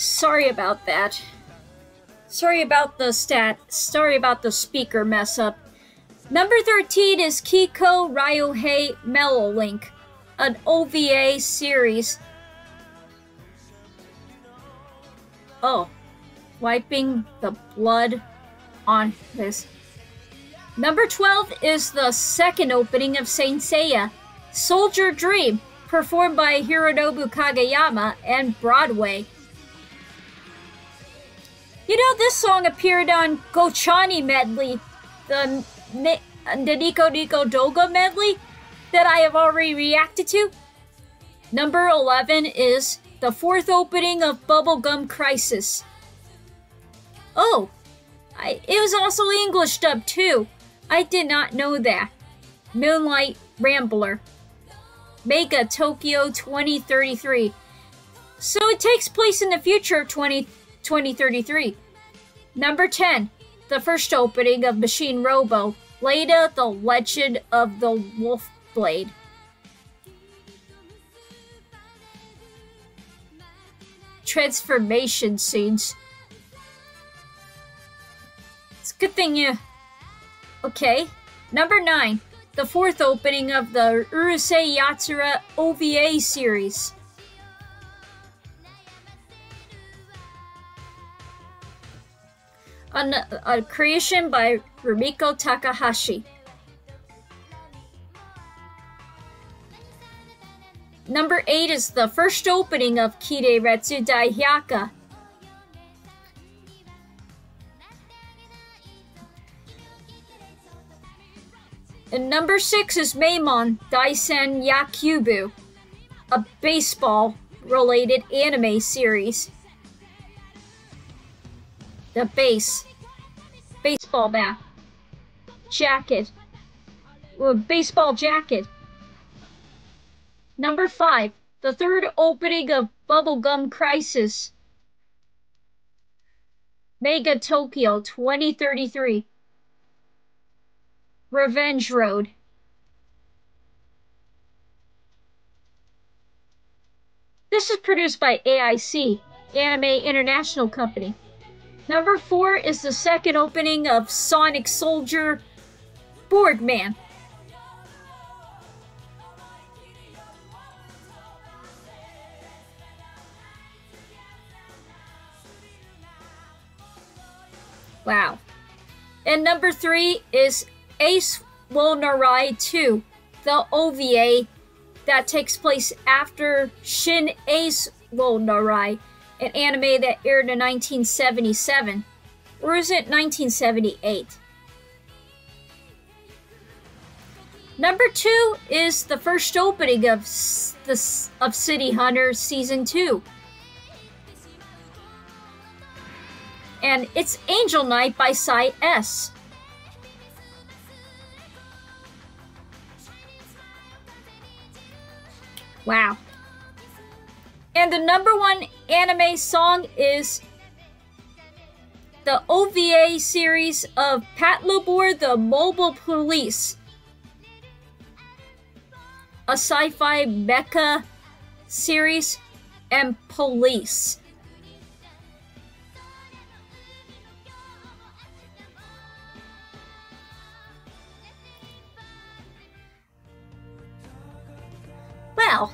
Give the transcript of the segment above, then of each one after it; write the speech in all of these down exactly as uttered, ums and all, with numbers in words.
Sorry about that. Sorry about the stat. Sorry about the speaker mess up. Number thirteen is Kiko Ryohei Mellow Link, an O V A series. Oh, wiping the blood on his. Number twelve is the second opening of Saint Seiya, Soldier Dream, performed by Hironobu Kageyama and Broadway. You know, this song appeared on Gochani Medley, the, the Nico Nico Doga Medley that I have already reacted to. Number eleven is the fourth opening of Bubblegum Crisis. Oh, I, it was also English dubbed too. I did not know that. Moonlight Rambler. Mega Tokyo twenty thirty-three. So it takes place in the future of twenty thirty-three. Number ten. The first opening of Machine Robo. Leda, the Legend of the Wolf Blade. Transformation scenes. It's a good thing you... Okay. Number nine. The fourth opening of the Urusei Yatsura O V A series. A, a creation by Rumiko Takahashi. Number eight is the first opening of Kireiretsu Daihyaka. And number six is Maimon Daisen Yakubu, a baseball-related anime series. The base. Baseball bat. Jacket. Well, baseball jacket. Number five. The third opening of Bubblegum Crisis. Mega Tokyo twenty thirty-three. Revenge Road. This is produced by A I C, Anime International Company. Number four is the second opening of Sonic Soldier Boardman. Wow. And number three is Ace Will Narai two, the O V A that takes place after Shin Ace Will Narai, an anime that aired in nineteen seventy-seven. Or is it nineteen seventy-eight? Number two is the first opening of, the, of City Hunter Season two. And it's Angel Knight by Sai S. Wow. And the number one anime song is the O V A series of Patlabor the Mobile Police, a sci-fi mecha series, and Police. Well,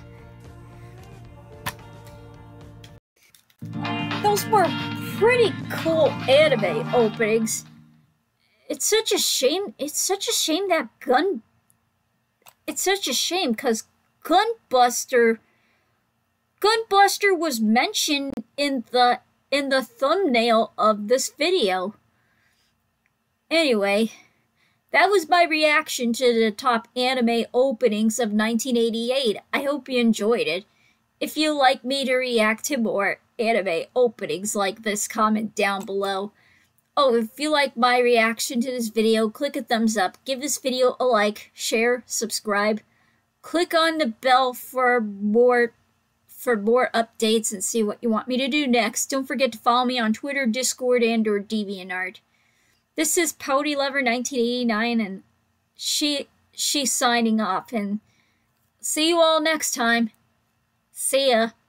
those were pretty cool anime openings. It's such a shame. It's such a shame that Gun. It's such a shame because Gunbuster. Gunbuster was mentioned in the in the thumbnail of this video. Anyway, that was my reaction to the top anime openings of nineteen eighty-eight. I hope you enjoyed it. If you like me to react to more anime openings like this, comment down below. Oh, if you like my reaction to this video, click a thumbs up, give this video a like, share, subscribe. Click on the bell for more for more updates and see what you want me to do next. Don't forget to follow me on Twitter, Discord, and or DeviantArt. This is Ponylover nineteen eighty-nine, and she she's signing off. And see you all next time. See ya.